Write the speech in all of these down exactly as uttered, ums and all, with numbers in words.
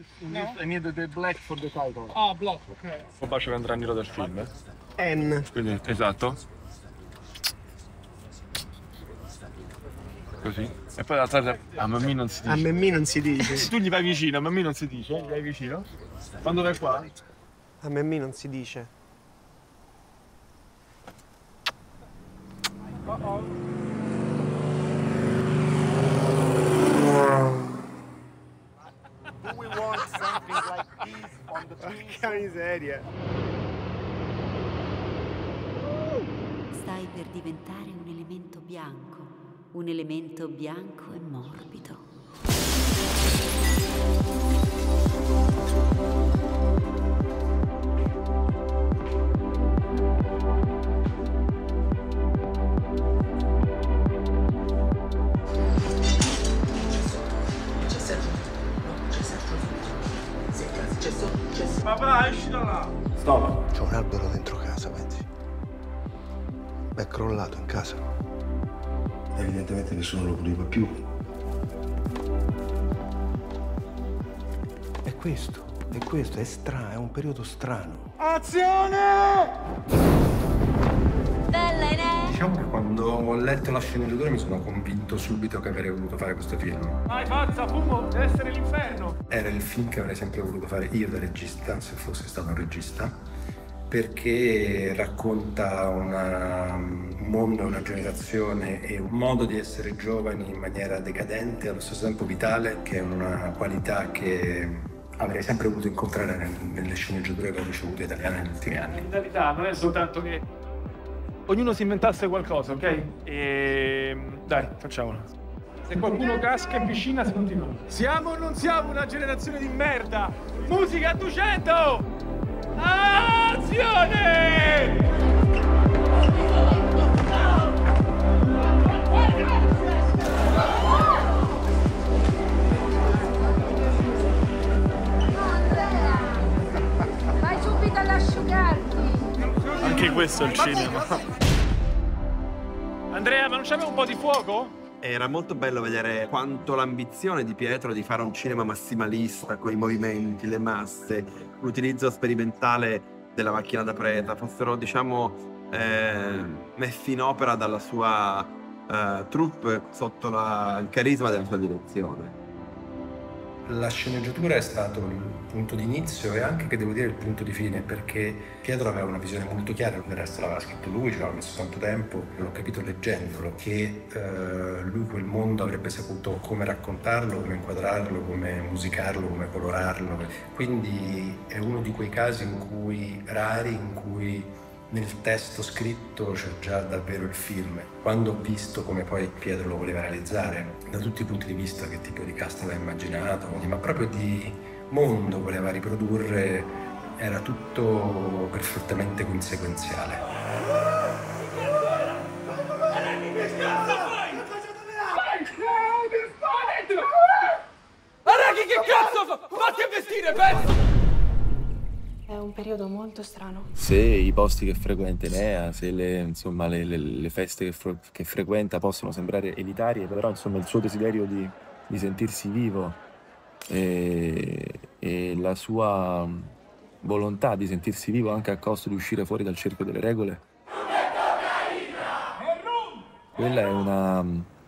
No? I need the black for the title. Ah, black, ok. Un bacio che andrà a nero del film. N. Quindi, esatto. Così. E poi l'altra parte, a Mammi non si dice. A Mammi non si dice. Se tu gli vai vicino, a Mammi non si dice, gli vai vicino. Quando vai qua? A Mammi non si dice. Uh-oh. Do we want something like this on the Porca miseria. Stai per diventare un elemento bianco, un elemento bianco e morbido. Papà, esci da là! Stop! C'è un albero dentro casa, pensi? È crollato in casa. Evidentemente nessuno lo puliva più. È questo, è questo, è strano, è un periodo strano. Azione! Bella idea! Diciamo che quando ho letto la sceneggiatura mi sono convinto subito che avrei voluto fare questo film. Vai, pazza, fumo, deve essere l'inferno! Era il film che avrei sempre voluto fare io da regista, se fossi stato un regista, perché racconta una, un mondo, una generazione e un modo di essere giovani in maniera decadente e allo stesso tempo vitale, che è una qualità che avrei sempre voluto incontrare nel, nelle sceneggiature che ho ricevuto italiane negli ultimi anni. In realtà non è soltanto che ognuno si inventasse qualcosa, ok? E dai, facciamolo. Se qualcuno casca in piscina si continua. Siamo o non siamo una generazione di merda? Musica a duecento! Azione! Vai subito ad asciugarti! Anche questo è il cinema. Andrea, ma non c'aveva un po' di fuoco? Era molto bello vedere quanto l'ambizione di Pietro di fare un cinema massimalista con i movimenti, le masse, l'utilizzo sperimentale della macchina da presa fossero, diciamo, eh, messi in opera dalla sua eh, troupe sotto la, il carisma della sua direzione. La sceneggiatura è stato il punto di inizio e anche, che devo dire, il punto di fine, perché Pietro aveva una visione molto chiara, del resto l'aveva scritto lui, ci aveva messo tanto tempo, l'ho capito leggendolo, che eh, lui quel mondo avrebbe saputo come raccontarlo, come inquadrarlo, come musicarlo, come colorarlo. Quindi è uno di quei casi in cui, rari, in cui nel testo scritto c'è già davvero il film. Quando ho visto come poi Pietro lo voleva realizzare, da tutti i punti di vista, che tipo di cast aveva immaginato, ma proprio di mondo voleva riprodurre, era tutto perfettamente conseguenziale. Araki, che cazzo fa? Fatti vestire, pezzo! È un periodo molto strano. Se i posti che frequenta Enea, se le, insomma, le, le, le feste che, fre che frequenta possono sembrare elitarie, però insomma, il suo desiderio di, di sentirsi vivo e, e la sua volontà di sentirsi vivo anche a costo di uscire fuori dal cerchio delle regole, quella è una,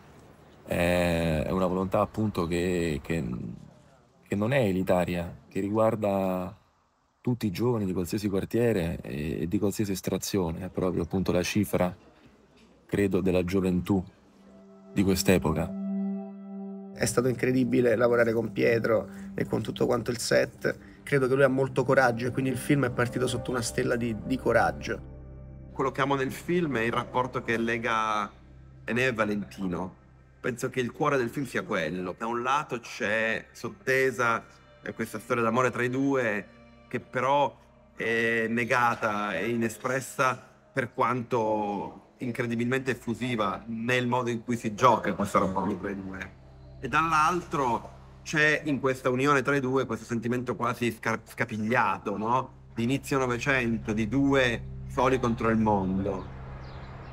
è una volontà appunto che, che, che non è elitaria, che riguarda tutti i giovani di qualsiasi quartiere e di qualsiasi estrazione. È proprio appunto la cifra, credo, della gioventù di quest'epoca. È stato incredibile lavorare con Pietro e con tutto quanto il set. Credo che lui ha molto coraggio e quindi il film è partito sotto una stella di, di coraggio. Quello che amo nel film è il rapporto che lega Enea e Valentino. Penso che il cuore del film sia quello. Da un lato c'è sottesa questa storia d'amore tra i due, che però è negata e inespressa per quanto incredibilmente effusiva nel modo in cui si gioca questo rapporto tra i due. E dall'altro c'è in questa unione tra i due questo sentimento quasi scar- scapigliato, no? Di inizio Novecento, di due soli contro il mondo.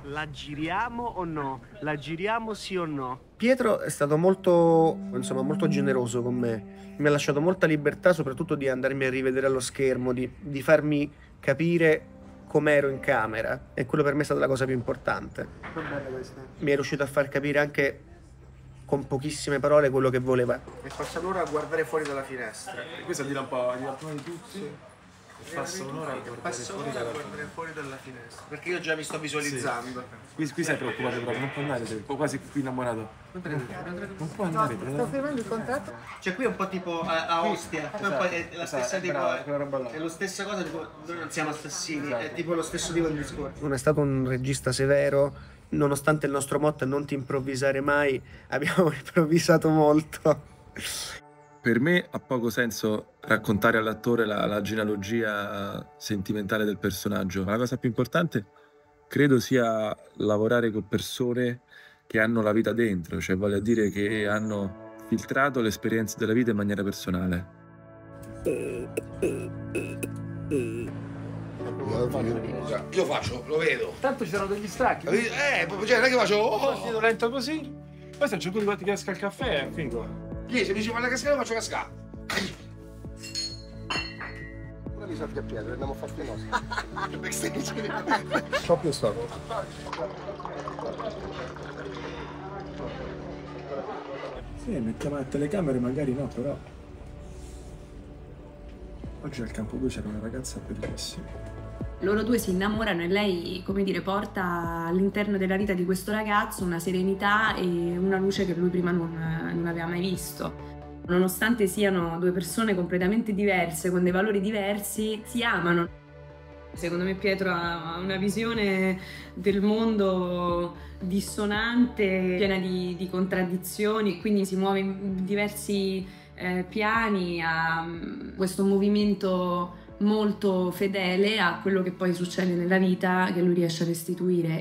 La giriamo o no? La giriamo sì o no? Pietro è stato molto, insomma, molto generoso con me. Mi ha lasciato molta libertà, soprattutto di andarmi a rivedere allo schermo, di, di farmi capire com'ero in camera. E quello per me è stata la cosa più importante. Mi è riuscito a far capire anche con pochissime parole quello che voleva. E passa l'ora a guardare fuori dalla finestra. E questo dirà un po' di tutti. Passa un'ora a guardare fuori dalla, fuori dalla finestra. Perché io già mi sto visualizzando. Sì. Qui, qui sei preoccupato proprio, non può andare, sei quasi qui innamorato. Non può andare, no, sto firmando il contratto. Cioè qui è un po' tipo a, a Ostia, esatto, poi è la stessa esatto, tipo, brava, quella roba là. È lo stessa cosa, tipo, noi non siamo assassini, esatto. È tipo lo stesso tipo di discorso. Non è stato un regista severo, nonostante il nostro motto è non ti improvvisare mai, abbiamo improvvisato molto. Per me ha poco senso raccontare all'attore la, la genealogia sentimentale del personaggio, ma la cosa più importante credo sia lavorare con persone che hanno la vita dentro, cioè vale a dire che hanno filtrato l'esperienza della vita in maniera personale. Io faccio, lo vedo. Tanto c'erano degli stacchi. Eh, cioè non è che faccio... Oh, oh. Lento così, poi se a un certo punto ti casca il caffè, è finito. Chi se mi dice fare la cascata, faccio cascare. Ora mi soffia Pietro, andiamo a fare i nostri. Proprio storto. Sì, mettiamo le telecamere, magari no, però. Oggi al campo due c'era una ragazza bellissima. Loro due si innamorano e lei, come dire, porta all'interno della vita di questo ragazzo una serenità e una luce che lui prima non, non aveva mai visto. Nonostante siano due persone completamente diverse, con dei valori diversi, si amano. Secondo me Pietro ha una visione del mondo dissonante, piena di, di contraddizioni, quindi si muove in diversi eh, piani, ha questo movimento molto fedele a quello che poi succede nella vita, che lui riesce a restituire.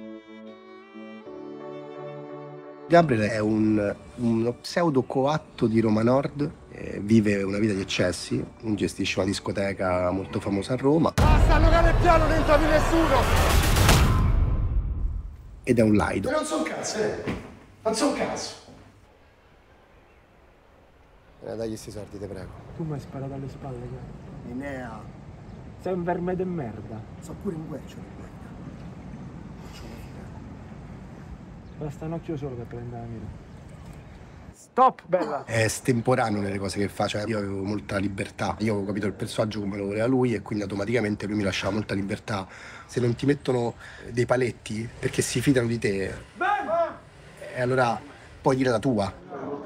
Gabriel è un, uno pseudo coatto di Roma Nord, eh, vive una vita di eccessi, gestisce una discoteca molto famosa a Roma. Basta allogare il piano, non entra più nessuno! Ed è un laido. Non so un cazzo, eh! Non so un cazzo! Eh, dagli sti soldi, te prego. Tu mi hai sparato alle spalle, cara. Linea. Sei un verme de merda. So pure in guercia di merda. Basta un occhio solo per prendere la mira. Stop, bella! È estemporaneo nelle cose che fa, cioè io avevo molta libertà. Io avevo capito il personaggio come lo voleva lui e quindi automaticamente lui mi lasciava molta libertà. Se non ti mettono dei paletti perché si fidano di te, e allora puoi dire la tua.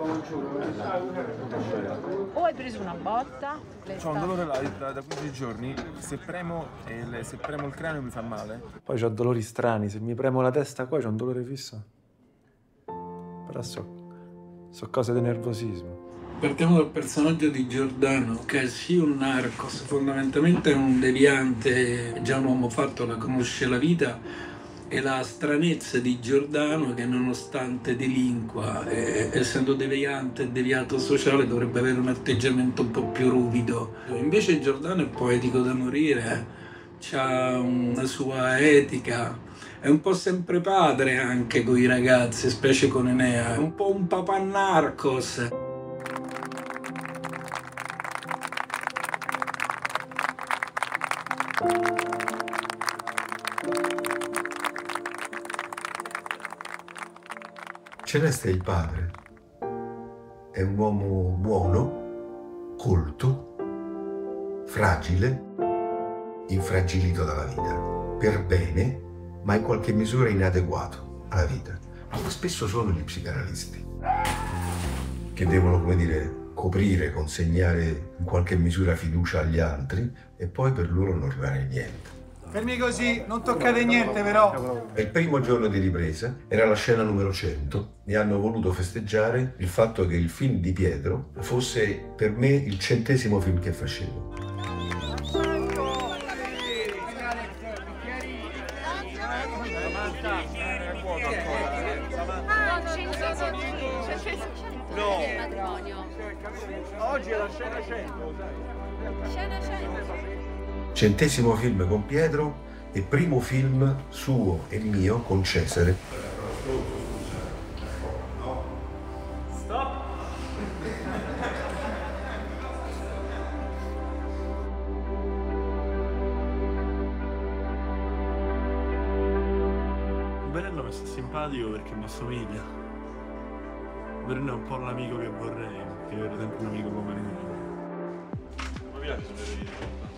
O hai preso una botta? C'ho un dolore là da, da quindici giorni, se premo, il, se premo il cranio mi fa male. Poi c'ho dolori strani, se mi premo la testa qua c'ho un dolore fisso. Però so, so cose di nervosismo. Partiamo dal personaggio di Giordano, che è sì un narcos, fondamentalmente è un deviante, già un uomo fatto, la conosce la vita, e la stranezza di Giordano che nonostante delinqua, eh, essendo deviante e deviato sociale, dovrebbe avere un atteggiamento un po' più ruvido. Invece Giordano è poetico da morire, ha una sua etica, è un po' sempre padre anche con i ragazzi, specie con Enea, è un po' un papà narcos. Celeste è il padre, è un uomo buono, colto, fragile, infragilito dalla vita, per bene, ma in qualche misura inadeguato alla vita. Ma spesso sono gli psicanalisti che devono, come dire, coprire, consegnare in qualche misura fiducia agli altri e poi per loro non rimane niente. Fermi così, non toccate niente però. Il primo giorno di ripresa era la scena numero cento e hanno voluto festeggiare il fatto che il film di Pietro fosse per me il centesimo film che facevo. No! Oggi è la scena cento, sai? Scena cento. Centesimo film con Pietro e primo film suo e mio con Cesare. Stop! Berello mi sta simpatico perché mi assomiglia. Berello è un po' l'amico che vorrei, che avere sempre un amico come lui. Mi piace sapere di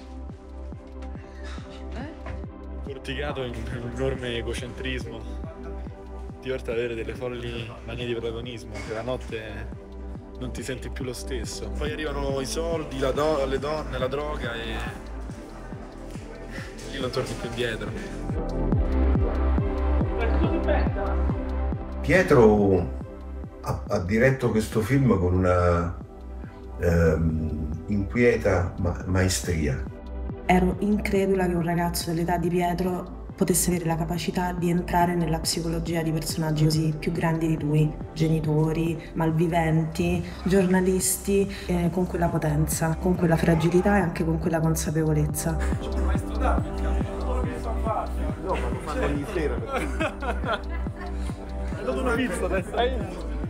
Porticato in un enorme egocentrismo, ti porta ad avere delle folli manie di protagonismo, che la notte non ti senti più lo stesso. Poi arrivano i soldi, la do- le donne, la droga e lì non torni più indietro. Pietro ha, ha diretto questo film con una ehm, inquieta ma- maestria. Ero incredula che un ragazzo dell'età di Pietro potesse avere la capacità di entrare nella psicologia di personaggi così più grandi di lui, genitori, malviventi, giornalisti, eh, con quella potenza, con quella fragilità e anche con quella consapevolezza. Maestro Dammi, quello che sono fatti. No, ma lo fanno ogni sera. È dato una pizza adesso.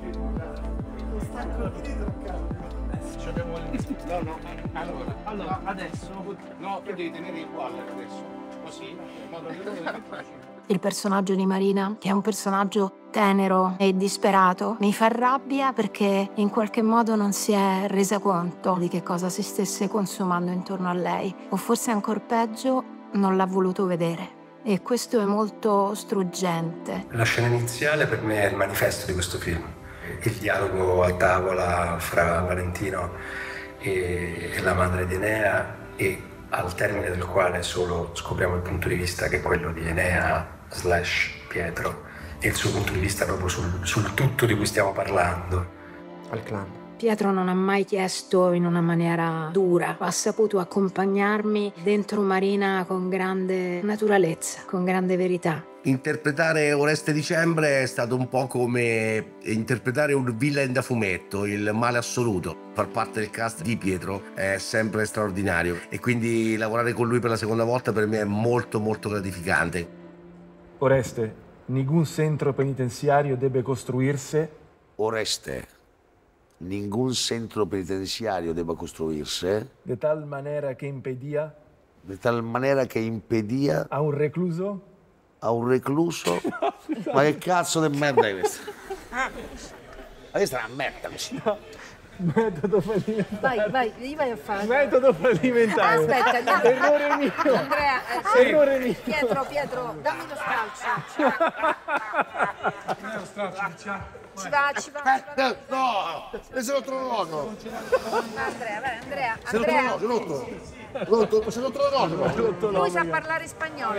No, no, allora, allora adesso, no, tu devi tenere uguale adesso, così, in modo che non è facile. Il personaggio di Marina, che è un personaggio tenero e disperato, mi fa rabbia perché in qualche modo non si è resa conto di che cosa si stesse consumando intorno a lei, o forse ancor peggio non l'ha voluto vedere. E questo è molto struggente. La scena iniziale per me è il manifesto di questo film. Il dialogo a tavola fra Valentino e, e la madre di Enea, e al termine del quale solo scopriamo il punto di vista che è quello di Enea slash Pietro e il suo punto di vista proprio sul, sul tutto di cui stiamo parlando. Al clan. Pietro non ha mai chiesto in una maniera dura, ha saputo accompagnarmi dentro Marina con grande naturalezza, con grande verità. Interpretare Oreste Dicembre è stato un po' come interpretare un villain da fumetto, il male assoluto. Far parte del cast di Pietro è sempre straordinario e quindi lavorare con lui per la seconda volta per me è molto molto gratificante. Oreste, ningún centro penitenziario deve costruirsi. Oreste, ningún centro penitenziario deve costruirsi. De tal manera che impedia. De tal manera che impedia. A un recluso. A un recluso? Ma che cazzo di merda è questa? Ma questa è una merda così. No. Metodo fallimentare. Vai, vai, gli vai a fare. Metodo fallimentare. Aspetta, andiamo. Errore mio. Andrea, eh, sì. Errore mio. Pietro, Pietro, dammi lo scalcio. Lo straccio, ciao. Ci va, ci va. Ci va. No, e se lo trovo. Andrea, vai, Andrea. Se lo Andrea. trovo, rotto. Rotto, se lo trovo. Lui sa parlare spagnolo.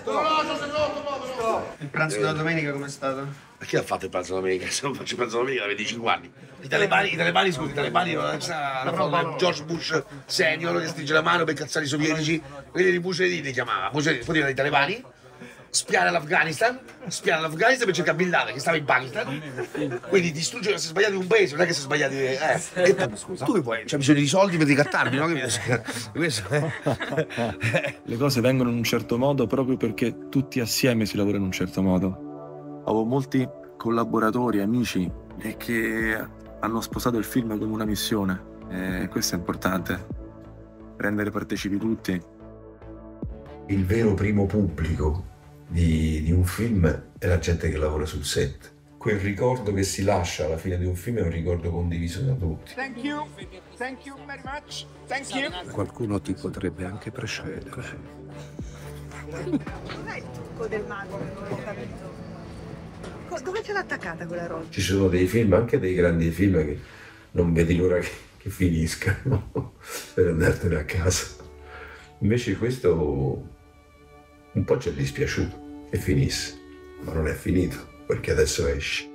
Il pranzo della domenica com'è stato? Chi ha fatto il pranzo domenica? Se non faccio il pranzo domenica da venticinque anni. I talebani, i talebani, scusi, i talebani non la George Bush senior che stringe la mano per cazzare i sovietici, quelli di Mussolini li chiamava. Mussolini, poi i talebani, spiare l'Afghanistan, spiare l'Afghanistan per cercare Bin Laden che stava in Pakistan. Quindi distruggere, si è sbagliato in un paese, non è che si è sbagliati. Eh, e tu, tu poi c'hai bisogno di soldi per ricattarmi, no? Questo, eh. Le cose vengono in un certo modo proprio perché tutti assieme si lavora in un certo modo. Ho molti collaboratori, amici e che hanno sposato il film come una missione e questo è importante, rendere partecipi tutti. Il vero primo pubblico di, di un film è la gente che lavora sul set. Quel ricordo che si lascia alla fine di un film è un ricordo condiviso da tutti. Thank you, thank you very much, thank you. Qualcuno ti potrebbe anche precedere. Non è il trucco del mago, non ho capito. Dove ce l'ha attaccata quella roba? Ci sono dei film, anche dei grandi film, che non vedi l'ora che, che finiscano per andartene a casa. Invece questo un po' ci è dispiaciuto che finisse, ma non è finito perché adesso esce.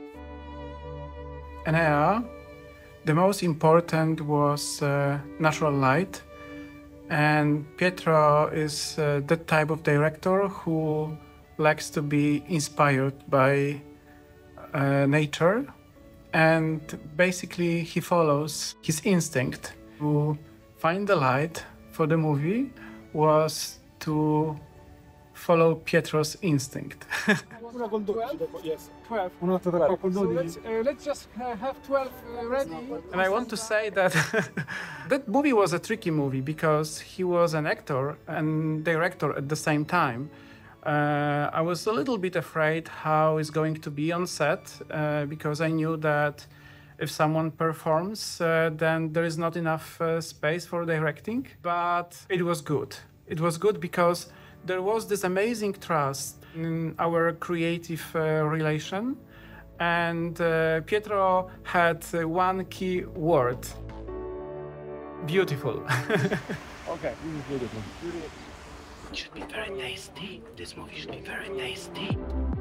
Enea, the most important was uh, natural light, and Pietro is uh, that type of director who likes to be inspired by uh, nature, and basically he follows his instinct to find the light for the movie was to follow Pietro's instinct. Una col dodici, yes. twelve. Un'altra da col dodici. Uh, let's just uh, have twelve uh, ready. And I want to say that that movie was a tricky movie because he was an actor and director at the same time. Uh, I was a little bit afraid how it's going to be on set uh, because I knew that if someone performs, uh, then there is not enough uh, space for directing. But it was good. It was good because there was this amazing trust in our creative uh, relation, and uh, Pietro had uh, one key word: beautiful. Okay, this is beautiful. It should be very tasty. This movie should be very tasty.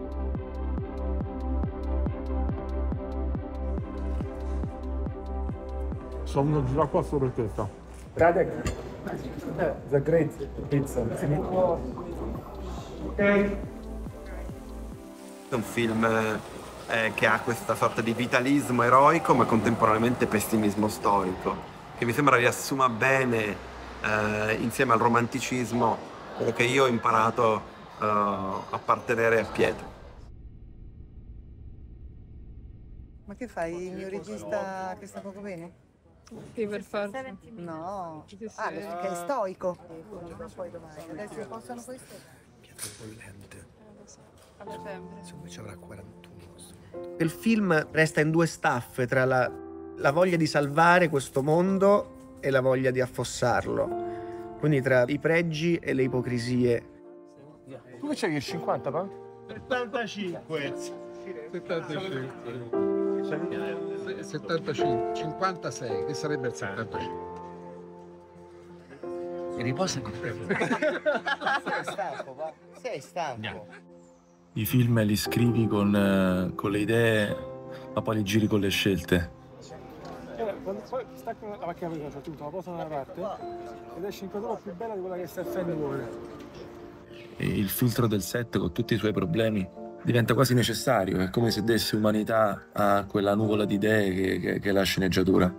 Sono già qua solo per questa. Radek, the great pizza. È un film eh, che ha questa sorta di vitalismo eroico ma contemporaneamente pessimismo storico, che mi sembra riassuma bene eh, insieme al romanticismo quello che io ho imparato eh, a appartenere a Pietro. Ma che fai, il mio regista che sta poco bene? Sì, per forza. No. Ah, che è stoico. Non puoi domani. Adesso possono questo? Pietro bollente. Insomma, ci avrà quarantuno. Il film resta in due staffe tra la, la voglia di salvare questo mondo e la voglia di affossarlo. Quindi tra i pregi e le ipocrisie. Tu che c'hai il cinquanta, pa? settantacinque. settantacinque. settantacinque, cinquantasei, che sarebbe il settantacinque. E riposa con Sei stanco, va? Sei stanco. I film li scrivi con, eh, con le idee, ma poi li giri con le scelte. Quando poi staccano la macchina presa, tutto, la posano da una parte ed esce inquadratura più bella di quella che sta Fanny vuole. E il filtro del set con tutti i suoi problemi diventa quasi necessario, è come se desse umanità a quella nuvola di idee che, che, che è la sceneggiatura.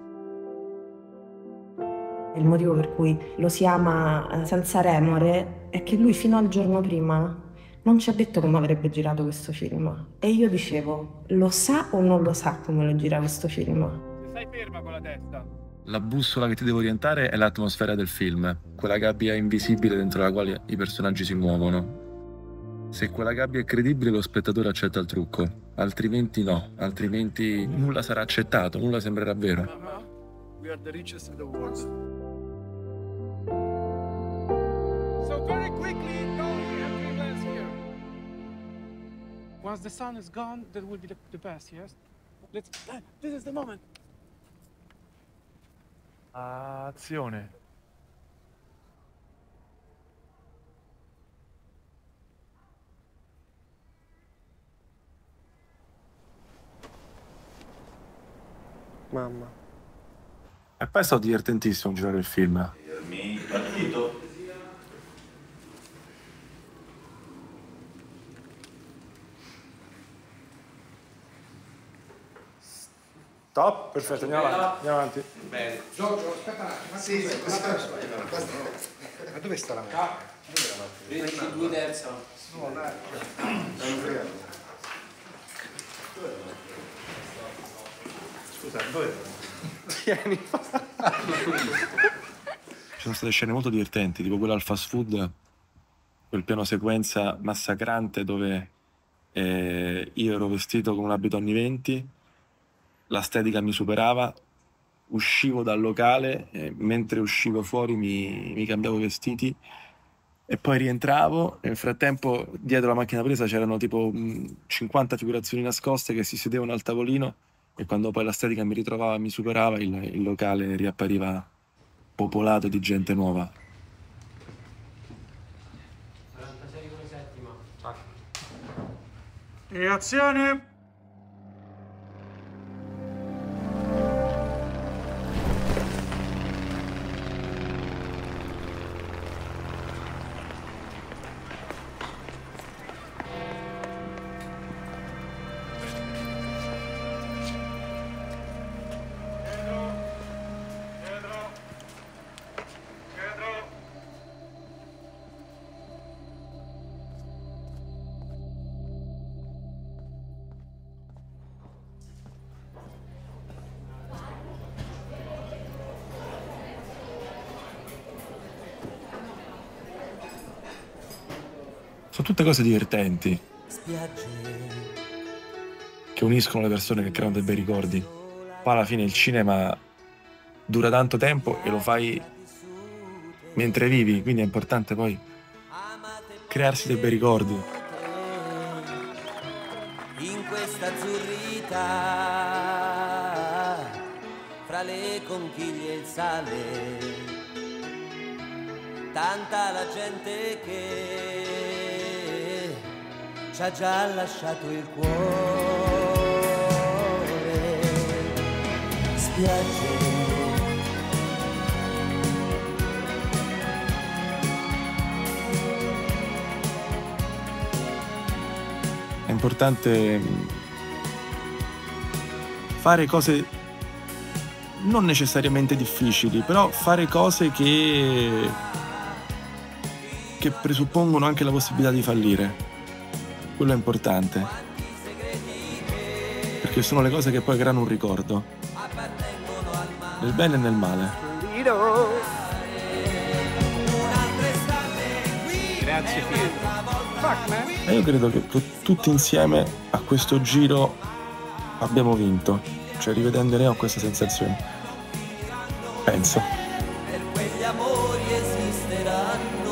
Il motivo per cui lo si ama senza remore è che lui fino al giorno prima non ci ha detto come avrebbe girato questo film. E io dicevo, lo sa o non lo sa come lo gira questo film? Stai ferma con la testa. La bussola che ti devo orientare è l'atmosfera del film, quella gabbia invisibile dentro la quale i personaggi si muovono. Se quella gabbia è credibile, lo spettatore accetta il trucco, altrimenti no, altrimenti nulla sarà accettato, nulla sembrerà vero. We are the richest in the world. So very quickly, don't have three plans here. Once the sun is gone, that will be the, the best, yes? Let's. This is the moment. Azione. Mamma. E poi è stato divertentissimo girare il film. Mi partito. Top, perfetto, andiamo avanti. Andiamo avanti. Bene. Giorgio, aspetta un attimo. Sì, sì, aspetta. Ma dove sta la macchina? ventidue terza. No, dai. Scusa, dove? Tieni. Ci sono state scene molto divertenti, tipo quella al fast food, quel piano sequenza massacrante dove eh, io ero vestito con un abito anni venti, l'estetica mi superava, uscivo dal locale, eh, mentre uscivo fuori mi, mi cambiavo i vestiti e poi rientravo. Nel frattempo dietro la macchina presa c'erano tipo mh, cinquanta figurazioni nascoste che si sedevano al tavolino e quando poi l'estetica mi ritrovava e mi superava, il, il locale riappariva popolato di gente nuova. quarantasei con settima. E azione! Sono tutte cose divertenti che uniscono le persone, che creano dei bei ricordi. Poi alla fine il cinema dura tanto tempo e lo fai mentre vivi, quindi è importante poi crearsi dei bei ricordi. In questa azzurrità, fra le conchiglie e il sale, tanta la gente che ci ha già lasciato il cuore. Spiagge, È importante fare cose non necessariamente difficili, però fare cose che, che presuppongono anche la possibilità di fallire. Quello è importante, perché sono le cose che poi creano un ricordo, nel bene e nel male. Grazie Pietro. E io credo che tutti insieme a questo giro abbiamo vinto, cioè rivedendo Neo ho questa sensazione. Penso. per quegli amori esisteranno